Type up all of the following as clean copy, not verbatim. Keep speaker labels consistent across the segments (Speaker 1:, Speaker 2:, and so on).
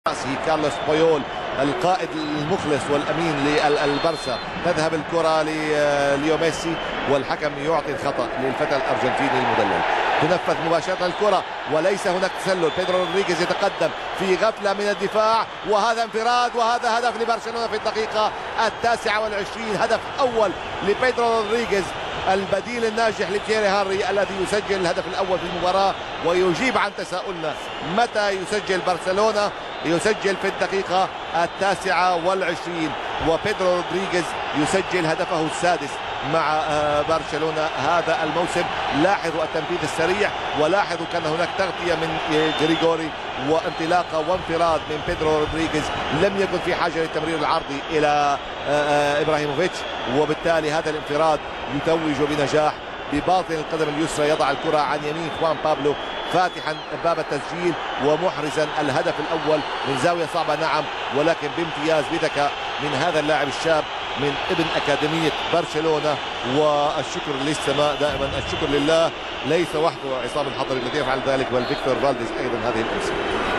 Speaker 1: رأسه كارلوس بويول القائد المخلص والأمين للبرسا. تذهب الكرة لليو ميسي والحكم يعطي الخطأ للفتى الأرجنتيني المدلل. تنفذ مباشرة الكرة وليس هناك تسلل. بيدرو رودريغيز يتقدم في غفلة من الدفاع وهذا انفراد وهذا هدف لبرشلونة في الدقيقة 29. هدف أول لبيدرو رودريغيز البديل الناجح لتييري هنري الذي يسجل الهدف الأول في المباراة ويجيب عن تساؤلنا متى يسجل برشلونة. يسجل في الدقيقة 29 وبيدرو رودريغيز يسجل هدفه السادس مع برشلونة هذا الموسم. لاحظوا التنفيذ السريع ولاحظوا كان هناك تغطية من جريجوري وانطلاقة وانفراد من بيدرو رودريغيز. لم يكن في حاجة للتمرير العرضي إلى إبراهيموفيتش وبالتالي هذا الانفراد يتوج بنجاح. بباطن القدم اليسرى يضع الكرة عن يمين خوان بابلو فاتحا باب التسجيل ومحرزا الهدف الأول من زاوية صعبة نعم ولكن بامتياز بذكاء من هذا اللاعب الشاب من ابن أكاديمية برشلونة. والشكر للسماء دائما الشكر لله ليس وحده عصام الحضري الذي يفعل ذلك بل فيكتور فالديز أيضا هذه الأمس.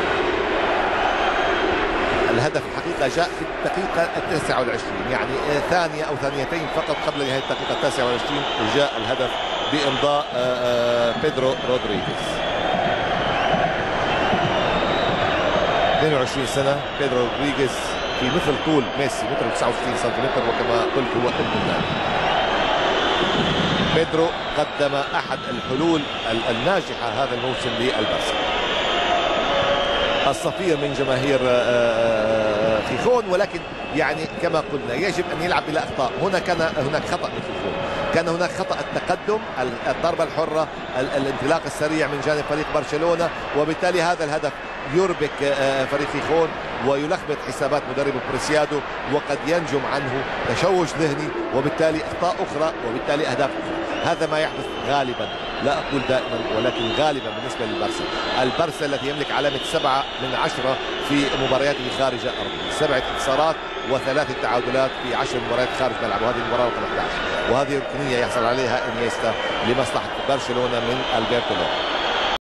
Speaker 1: الهدف الحقيقة جاء في الدقيقة 29 يعني ثانية أو ثانيتين فقط قبل نهاية الدقيقة 29 جاء الهدف بإمضاء بيدرو رودريغيز. 22 سنة بيدرو رودريغيز في مثل طول ميسي متر 69 سنتيمتر وكما قلت هو ابن النادي. بيدرو قدم أحد الحلول الناجحة هذا الموسم للبرسا. الصفير من جماهير خيخون ولكن يعني كما قلنا يجب أن يلعب بلا أخطاء. هنا كان هناك خطأ من خيخون. كان هناك خطأ التقدم الضربة الحرة الانطلاق السريع من جانب فريق برشلونة وبالتالي هذا الهدف يربك فريق خيخون ويلخبط حسابات مدرب بريسيادو وقد ينجم عنه تشوش ذهني وبالتالي أخطاء أخرى وبالتالي أهداف أخرى. هذا ما يحدث غالبا لا أقول دائما ولكن غالبا بالنسبة للبرسا. البرسا التي يملك علامة 7 من 10 في مبارياته خارج أرضه 7 انتصارات و3 تعادلات في 10 مباريات خارج ملعبه وهذه المباراة رقم 11 وهذه ركنية يحصل عليها إنيستا لمصلحة برشلونة من ألبرتو لوبيز.